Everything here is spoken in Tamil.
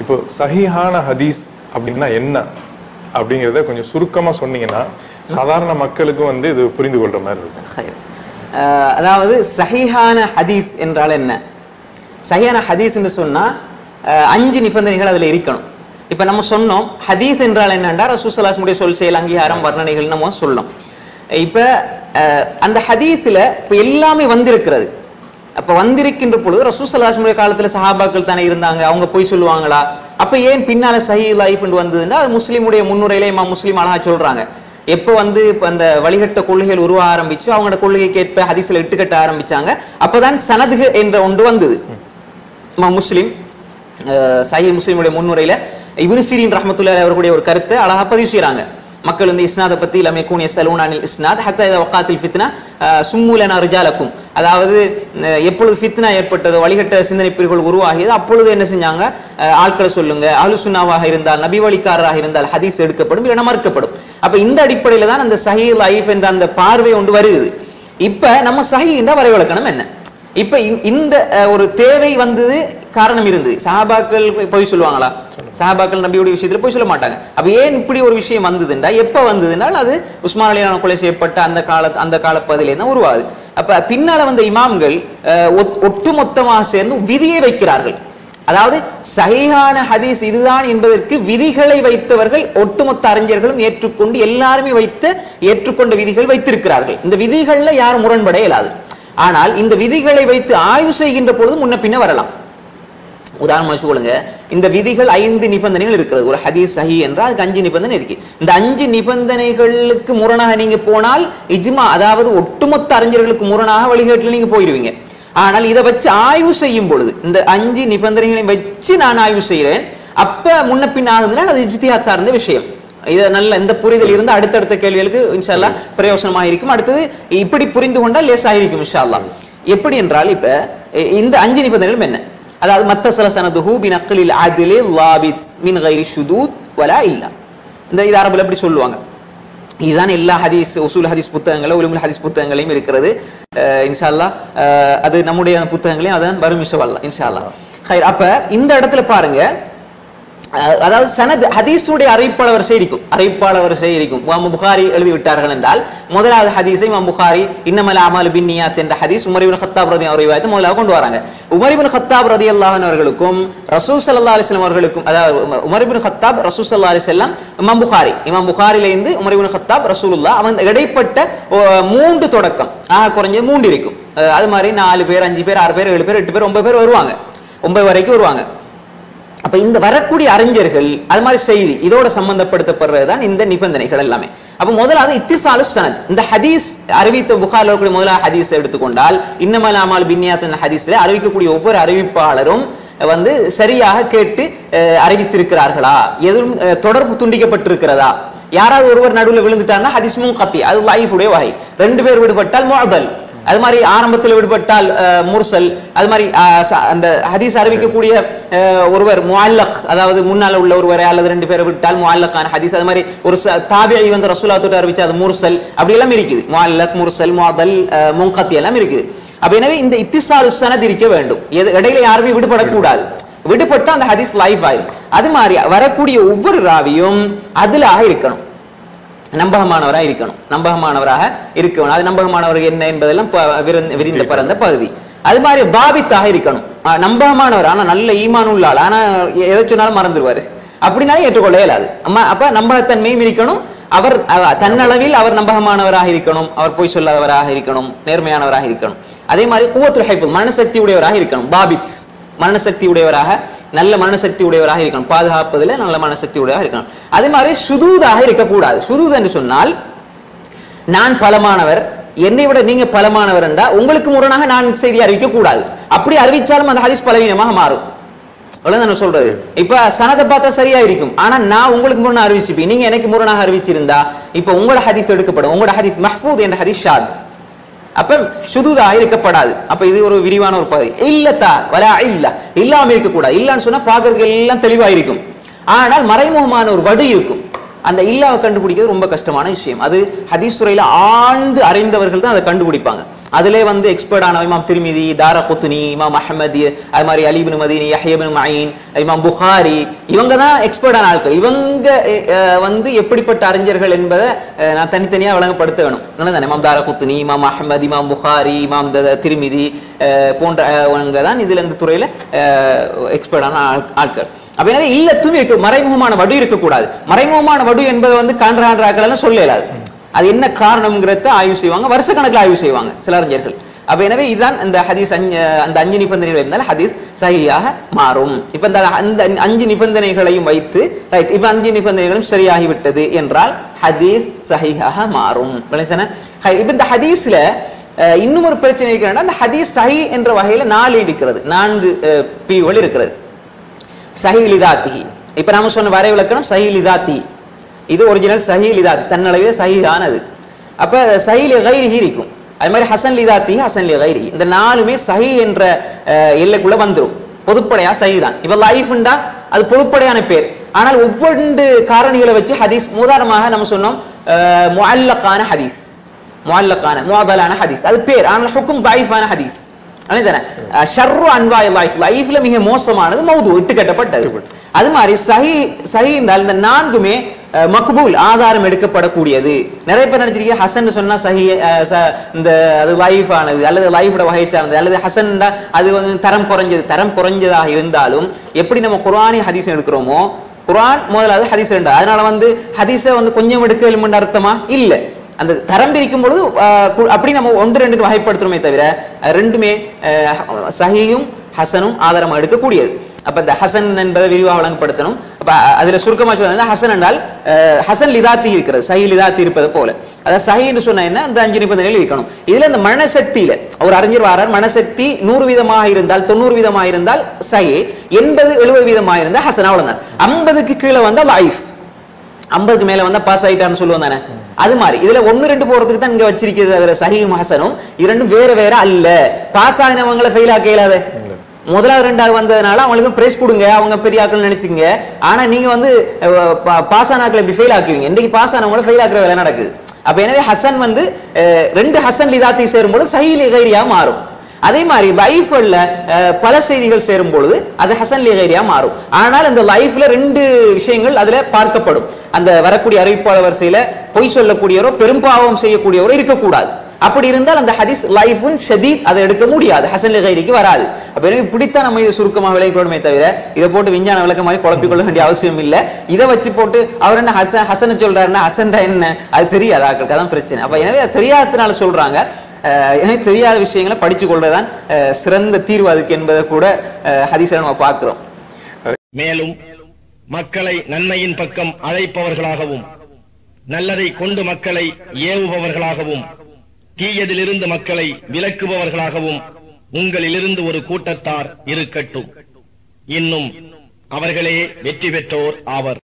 இப்போ சஹீஹான ஹதீஸ் அப்படின்னா என்ன அப்படிங்கிறத கொஞ்சம் சுருக்கமா சொன்னீங்கன்னா சாதாரண மக்களுக்கு வந்து இது புரிந்து கொள்ற மாதிரி இருக்கும். அதாவது சஹீஹான ஹதீஸ் என்றால் என்ன? சஹீஹான ஹதீஸ் என்று சொன்னா 5 நிபந்தனைகள் அதுல இருக்கணும். இப்ப நம்ம சொன்னோம் ஹதீஸ் என்றால் என்னன்னா ரசூலுல்லாஹி ஸல்லல்லாஹு அலைஹி வஸல்லம் செயல் அங்கீகாரம் வர்ணனைகள் நம்ம சொல்லணும். இப்ப அந்த ஹதீஸ்ல இப்ப எல்லாமே வந்திருக்கிறது. அப்ப வந்திருக்கின்ற பொழுது ரசூலுல்லாஹி ஸல்லல்லாஹு அலைஹி வஸல்லம் காலத்துல சஹாபாக்கள் தானே இருந்தாங்க, அவங்க போய் சொல்லுவாங்களா? அப்ப ஏன் பின்னால சஹீஹ் லைஃப் வந்ததுன்னா அது முஸ்லிமுடைய முன்னுரையில இமாம் முஸ்லிம் அழகா சொல்றாங்க. எப்ப வந்து இப்ப அந்த வழிகட்ட கொள்கைகள் உருவ ஆரம்பிச்சு அவங்களோட கொள்கைக்கு ஏற்ப ஹதீஸ்ல இட்டுக்கட்ட ஆரம்பிச்சாங்க, அப்பதான் சனதுகள் என்ற ஒன்று வந்தது. இமாம் முஸ்லிம் சஹீஹ் முஸ்லிமுடைய முன்னுரையில இப்னு சீரின் ரஹ்மத்துல்லாஹி அவர்களுடைய ஒரு கருத்தை அழகா பதிவு செய்றாங்க. மக்கள் வந்து இஸ்னாத பத்தி லமே கூன் யஸலூன அனில் இஸ்னாத் ஹத்தா இதா வகாத்தில் ஃபித்னா சும்முலனா ரிஜாலக்கும், அதாவது எப்பொழுது ஃபித்னா ஏற்பட்டதோ வழிகட்ட சிந்தனை பிரிவுகள் உருவாகியது அப்பொழுது என்ன செஞ்சாங்க, ஆட்களை சொல்லுங்க, அஹ்லு சுன்னாவாக இருந்தால் நபி வழிகாரராக இருந்தால் ஹதீஸ் எடுக்கப்படும் இல்லைனா மறுக்கப்படும். அப்ப இந்த அடிப்படையில தான் அந்த சஹீஹ் லைஃப் என்ற அந்த பார்வை ஒன்று வருது. இப்ப நம்ம சஹீஹ் என்ற வரைவிலக்கணம் என்ன? இப்ப இந்த ஒரு தேவை வந்தது, காரணம் இருந்தது. சஹாபாக்கள் போய் சொல்லுவாங்களா? சஹாபாக்கள் நபியுடைய விஷயத்துல போய் சொல்ல மாட்டாங்க. அப்ப ஏன் இப்படி ஒரு விஷயம் வந்ததுன்னா, எப்ப வந்ததுனால் அது உஸ்மான் அலியான கொலை செய்யப்பட்ட அந்த கால பகுதியிலே தான் உருவாகுது. அப்ப பின்னால வந்த இமாம்கள் ஒட்டுமொத்தமாக சேர்ந்து விதியை வைக்கிறார்கள். அதாவது சஹீஹான ஹதீஸ் இதுதான் என்பதற்கு விதிகளை வைத்தவர்கள் ஒட்டுமொத்த அறிஞர்களும் ஏற்றுக்கொண்டு எல்லாருமே ஏற்றுக்கொண்ட விதிகள் வைத்திருக்கிறார்கள். இந்த விதிகள்ல யாரும் முரண்பட இயலாது. ஆனால் இந்த விதிகளை வைத்து ஆய்வு செய்கின்ற பொழுது முன்ன பின்ன வரலாம். உதாரணமா சொல்லுங்க, இந்த விதிகள் 5 நிபந்தனைகள் இருக்கிறது. ஒரு ஹதீஸ் சஹீஹ் என்றால் அதுக்கு 5 நிபந்தனை இருக்கு. இந்த 5 நிபந்தனைகளுக்கு முரணாக நீங்க போனால் இஜ்மா, அதாவது ஒட்டுமொத்த அறிஞர்களுக்கு முரணாக வழிகாட்டில் நீங்க போயிருவீங்க. ஆனால் இதை வச்சு ஆய்வு செய்யும் பொழுது இந்த 5 நிபந்தனைகளையும் வச்சு நான் ஆய்வு செய்யறேன், அப்ப முன்ன பின் ஆகுதுன்னா அது இஜ்திஹாத் சார்ந்த விஷயம். இதை நல்ல இந்த புரிதல் இருந்து அடுத்தடுத்த கேள்விகளுக்கு இன்ஷா அல்லாஹ் பிரயோசனமாக இருக்கும். அடுத்தது இப்படி புரிந்து கொண்டால் லேசாக இருக்கும் இன்ஷா அல்லாஹ். எப்படி என்றால் இப்ப இந்த 5 நிபந்தனைகளும் என்ன? அதாவது மத்தஸல சனதுஹு பினக்லில் அத்லி லாபித் மின் கைரி ஷுதூத் வலா இல்லா. இந்த அரபுல எப்படி சொல்லுவாங்க? இதுதான் எல்லா ஹதீஸ் உசூல் ஹதீஸ் புத்தகங்களும் உலுமுல் ஹதீஸ் புத்தகங்களையும் இருக்கிறது. இன்ஷா அல்லாஹ் அது நம்முடைய புத்தகங்களையும் அதான் வரும் இன்ஷா அல்லாஹ். ஹைர். அப்ப இந்த இடத்துல பாருங்க, அதாவது சனத் ஹதீஸுடைய அறிவிப்பாளர் வரிசை இருக்கும். இமாம் புகாரி எழுதி விட்டார்கள் என்றால் முதலாவது ஹதீஸை இமாம் புகாரி இன்னமல் அமாலு பின்னியாத் என்ற ஹதீஸ் உமர் இப்னு கத்தாப் ரலியல்லாஹு அன்ஹு ரிவாயத்தை முதலாக கொண்டு வராங்க. உமர் இப்னு கத்தாப் ரலியல்லாஹு அன்ஹு அவர்களுக்கும் ரசூல் ஸல்லல்லாஹு அலைஹி வஸல்லம் அவர்களுக்கும், அதாவது உமர் இப்னு கத்தாப் ரசூல் ஸல்லல்லாஹு அலைஹி வஸல்லம் இமாம் புகாரில இருந்து உமர் இப்னு கத்தாப் ரசூலுல்லாஹ் அவங்க இடைப்பட்ட 3 தொடக்கம் குறைஞ்சது 3 இருக்கும். அது மாதிரி 4 பேர் 5 பேர் 6 பேர் 7 பேர் 8 பேர் 9 பேர் வருவாங்க, 9 வரைக்கும் வருவாங்க. அப்ப இந்த வரக்கூடிய அறிஞர்கள் அது மாதிரி செய்தி இதோட சம்பந்தப்படுத்தப்படுறதுதான் இந்த நிபந்தனைகள் எல்லாமே. அப்ப முதலாவது இத்திசாலு சனத். இந்த ஹதீஸ் அறிவித்த புகாரில் இருக்கக்கூடிய முதலாவது ஹதீஸ் எடுத்துக்கொண்டால் இன்னமல் அமால் பின்னியாத் என்ற ஹதீஸ்ல அறிவிக்கக்கூடிய ஒவ்வொரு அறிவிப்பாளரும் வந்து சரியாக கேட்டு அறிவித்திருக்கிறார்களா, எதுவும் தொடர்பு துண்டிக்கப்பட்டிருக்கிறதா, யாராவது ஒருவர் நடுவில் விழுந்துட்டாங்கன்னா ஹதீஸ் முன்கத்தி, அது லைஃப் உடைய வகை. 2 பேர் விடுபட்டால் முஅதல், அது மாதிரி ஆரம்பத்தில் விடுபட்டால் முர்சல், அது மாதிரி அந்த ஹதீஸ் அறிவிக்கக்கூடிய ஒருவர் முஅல்லக், அதாவது முன்னால உள்ள ஒருவரை அல்லது 2 பேரை விட்டால் முஅல்லக்கான ஹதீஸ். அது மாதிரி ஒரு தாபிஈ வந்து ரசூலுல்லாஹ் தொட்டு அறிவிச்சா அது முர்சல், அப்படி எல்லாம் இருக்குது. முஅல்லக், முர்சல், முஅதல், முன்கத்தி எல்லாம் இருக்குது. அப்ப எனவே இந்த இத்திசாலு சனத் இருக்க வேண்டும். இடையில யாருமே விடுபடக்கூடாது. விடுபட்டா அந்த ஹதீஸ் லைஃப் ஆயிரும். அது மாதிரி வரக்கூடிய ஒவ்வொரு ராவியும் அதுலாக இருக்கணும், நம்பகமானவராக இருக்கணும். அது நம்பகமானவர்கள் என்ன என்பதெல்லாம் விரிந்த பரந்த பகுதி. அது மாதிரி பாபித்தாக இருக்கணும், நம்பகமானவர், ஆனா நல்ல ஈமான் உள்ளாள், ஆனா எதை சொன்னாலும் மறந்துடுவாரு, அப்படின்னாலும் ஏற்றுக்கொள்ள இயலாது. அப்ப நம்பகத்தன்மையும் இருக்கணும். அவர் தன்னளவில் அவர் நம்பகமானவராக இருக்கணும், அவர் பொய் சொல்லாதவராக இருக்கணும், நேர்மையானவராக இருக்கணும். அதே மாதிரி குவத்துல் ஹிஃப்ஸ், மனசக்தி உடையவராக இருக்கணும். பாபித், மனசக்தி உடையவராக, நல்ல மனசக்தி உடையவராக இருக்கணும், பாதுகாப்பதில் நல்ல மனசக்தி உடையவராக இருக்கணும். அதே மாதிரி சுதூதாக இருக்கக்கூடாது. சுதூத் என்று சொன்னால் நான் பலமானவர், என்னை விட நீங்க பலமானவர் என்றா உங்களுக்கு முரணாக நான் செய்தி அறிவிக்க கூடாது. அப்படி அறிவிச்சாலும் அந்த ஹதீஸ் பலவீனமாக மாறும். அவ்வளவுதான் சொல்றது. இப்ப சனதை பார்த்தா சரியா இருக்கும், ஆனா நான் உங்களுக்கு முரணா அறிவிச்சுப்பேன், நீங்க எனக்கு முரணாக அறிவிச்சிருந்தா இப்ப உங்களோட ஹதீஸ் எடுக்கப்படும். உங்களோட ஹதீஸ் மஹ்ஃபூத் என்ற ஹதீஸ் ஷாத், அப்ப சுதுதா இருக்கப்படாது. அப்ப இது ஒரு விரிவான ஒரு பகுதி. இல்லத்தா வலா இல்ல, இல்லாம இருக்கக்கூடாது. இல்லன்னு சொன்னா பாக்குறதுக்கு எல்லாம் தெளிவா இருக்கும், ஆனால் மறைமுகமான ஒரு வடு இருக்கும். அந்த இல்லாவை கண்டுபிடிக்கிறது ரொம்ப கஷ்டமான விஷயம். அது ஹதீஸ் துறையில ஆழ்ந்து அறிந்தவர்கள் தான் அதை கண்டுபிடிப்பாங்க. அதிலே வந்து எக்ஸ்பர்ட் ஆன இமாம் திர்மிதி, தாரகுத்னி, இமாம் அஹ்மதி, அது மாதிரி அலி இப்னு மதீனி, யஹ்யா இப்னு மயீன், இமாம் புகாரி, இவங்க தான் எக்ஸ்பர்ட் ஆன ஆட்கள். இவங்க வந்து எப்படிப்பட்ட அறிஞர்கள் என்பதை நான் தனித்தனியா விளங்கப்படுத்த வேணும். தானே இமாம் தாரகுத்னி, இமாம் அஹ்மத், இமாம் புகாரி, இமாம் திர்மிதி போன்றவங்க தான் இதுல இந்த துறையில எக்ஸ்பர்ட் ஆன ஆட்கள். அப்ப எனவே இல்லத்தும் இருக்கு, மறைமுகமான வடு இருக்கக்கூடாது. மறைமுகமான வடு என்பதை வந்து காண்றாக்கள் சொல்ல இயலாது. அது என்ன காரணம்ங்கிறத ஆய்வு செய்வாங்க, வருஷ கணக்கில் ஆய்வு செய்வாங்க சில அறிஞர்கள். அப்ப எனவே இதுதான் இந்த ஹதீஸ் அந்த 5 நிபந்தனைகள் இருந்தால் ஹதீஸ் சஹீஹாக மாறும். இப்ப அந்த 5 நிபந்தனைகளையும் வைத்து ரைட், இப்ப 5 நிபந்தனைகளும் சரியாகிவிட்டது என்றால் ஹதீஸ் சஹீஹாக மாறும். இப்ப இந்த ஹதீஸ்ல இன்னும் ஒரு பிரச்சனை இருக்கிறது. அந்த ஹதீஸ் சஹீஹ் என்ற வகையில 4 இருக்கிறது, 4 பிரிவுகள் இருக்கிறது. சஹீஹ் லிதாத்திஹி, இப்ப நாம சொன்ன வரை விளக்கணம் சஹீஹ் லிதாத்திஹி, இது ஒரிஜினல் சஹீஹ் லிதாத், தன்னளவே சஹீஹானது. அப்ப சஹீஹ் லிகைரிஹி இருக்கும். அது மாதிரி ஹசன் லிதாத்திஹி, ஹசன் லிகைரிஹி, இந்த 4மே சஹீஹ் என்ற எல்லைக்குள்ள வந்துரும். பொதுப்படையா சஹீஹ் தான். இப்ப லைஃப்ண்டா அது பொதுப்படையான பேர். ஆனால் ஒவ்வொரு காரணிகளை வச்சு ஹதீஸ், உதாரணமாக நம்ம சொன்னோம் முஅல்லகான ஹதீஸ், முஅல்லகான முஅதலான ஹதீஸ், அது பேர். ஆனால் ஹுக்கும் தைஃபான ஹதீஸ். ஷர்ரு அன்வாய் லைஃப்ல மிக மோசமானது மௌது, இட்டு கட்டப்பட்டது. அது மாதிரி சஹீஹ் என்றால் இந்த 4மே மக்பூல், ஆதாரம் எடுக்கப்படக்கூடியது. நிறைய பேர் நினைச்சிருக்கீங்க ஹசன் சொன்னா சஹீஹ் இந்த அது லைஃப் ஆனது அல்லது லைஃபோட வகை சார்ந்தது, அல்லது ஹசன் அது வந்து தரம் குறைஞ்சது. தரம் குறைஞ்சதாக இருந்தாலும் எப்படி நம்ம குர்ஆனி ஹதீஸ் எடுக்கிறோமோ, குர்ஆன் முதலாவது ஹதீஸ் ரெண்டாவது. அதனால வந்து ஹதீஸை வந்து கொஞ்சம் எடுக்க வேண்டும்னு அர்த்தமா இல்ல. அந்த தரம் பிரிக்கும் பொழுது அப்படி நம்ம 1-2 வகைப்படுத்துறோமே தவிர ரெண்டுமே சஹீஹும் ஹசனும் ஆதாரம் எடுக்கக்கூடியது. அப்ப இந்த ஹசன் என்பதை விரிவாக வழங்கப்படுத்தணும். அப்ப அதுல சுருக்கமா சொல்றது ஹசன் என்றால் ஹசன் லிதாத்தி இருக்கிறது, சஹீஹ் லிதாத்தி இருப்பது போல. அதாவது சஹீஹ் என்று சொன்னா என்ன, இந்த 5 நிபந்தனைகள் இருக்கணும். இதுல இந்த மனசக்தியில ஒரு அறிஞர் வாரார், மனசக்தி 100% இருந்தால் 90% இருந்தால் சஹீஹ், 80-70% இருந்தால் ஹசன், அவ்வளவுதான். 50க்கு கீழே வந்தா லைஃப், 50க்கு மேல வந்தா பாஸ் ஆயிட்டான்னு சொல்லுவோம் தானே. அது மாதிரி இதுல 1-2 போறதுக்கு தான் இங்க வச்சிருக்கிறது. சஹீஹும் ஹசனும் இரண்டும் வேற வேற அல்ல. பாஸ் ஆகினவங்களை ஃபெயில் ஆக்க இயலாது. முதலாவது 2வது வந்ததுனால அவங்களுக்கு பிரைஸ் கொடுங்க, அவங்க பெரிய ஆட்கள் நினைச்சுங்க. ஆனா நீங்க வந்து பாஸ் ஆனாக்களை எப்படி ஃபெயில் ஆக்குவீங்க? இன்னைக்கு பாஸ் ஆனவங்களை ஃபெயில் ஆக்குற வேலை நடக்குது. அப்ப எனவே ஹசன் வந்து 2 ஹசன் லிதாத்தி சேரும்போது சஹீஹ் லிகைரியா மாறும். அதே மாதிரி லைஃப்ல பல செய்திகள் சேரும் பொழுது அது ஹசன் லிகைரியா மாறும். ஆனால் இந்த லைஃப்ல 2 விஷயங்கள் அதுல பார்க்கப்படும். அந்த வரக்கூடிய அறிவிப்பாளர் வரிசையில பொய் சொல்லக்கூடியவரோ பெரும்பாவம் செய்யக்கூடியவரோ இருக்கக்கூடாது. அப்படி இருந்தால் அந்த ஹதீஸ் லைஃபுன் ஷதீத் அதை எடுக்க முடியாது, ஹசன் லிகைரிக்கு வராது. அப்ப எனக்கு பிடித்தா நம்ம இது சுருக்கமாக விளக்கணுமே தவிர இதை போட்டு விஞ்ஞான விளக்க மாதிரி குழப்பிக்கொள்ள வேண்டிய அவசியம் இல்லை. இதை வச்சு போட்டு அவர் என்ன ஹசனை சொல்றாருன்னா ஹசன் என்ன அது தெரியாது ஆக்களுக்கு, அதான் பிரச்சனை. அப்ப எனவே தெரியாததுனால சொல்றாங்க. எனக்கு தெரியாத விஷயங்களை படிச்சு கொள்றதுதான் சிறந்த தீர்வு அதுக்கு என்பதை கூட ஹதீஸ்ல நம்ம பார்க்கிறோம். மேலும் மக்களை நன்மையின் பக்கம் அழைப்பவர்களாகவும் நல்லதை கொண்டு மக்களை ஏவுபவர்களாகவும் தீயதிலிருந்து மக்களை விலக்குபவர்களாகவும் உங்களிலிருந்து ஒரு கூட்டத்தார் இருக்கட்டும். இன்னும் அவர்களே வெற்றி பெற்றோர் ஆவர்.